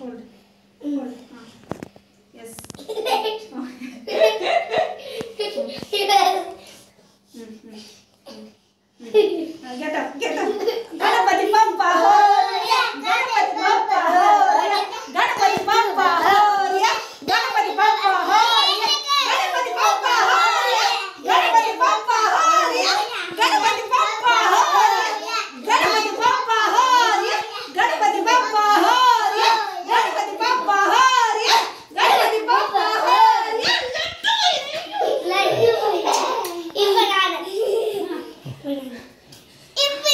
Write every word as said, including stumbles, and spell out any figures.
Hold. Hold. Ah. Yes. Mm-hmm. Mm-hmm. Uh, get up, get up. Ganapati,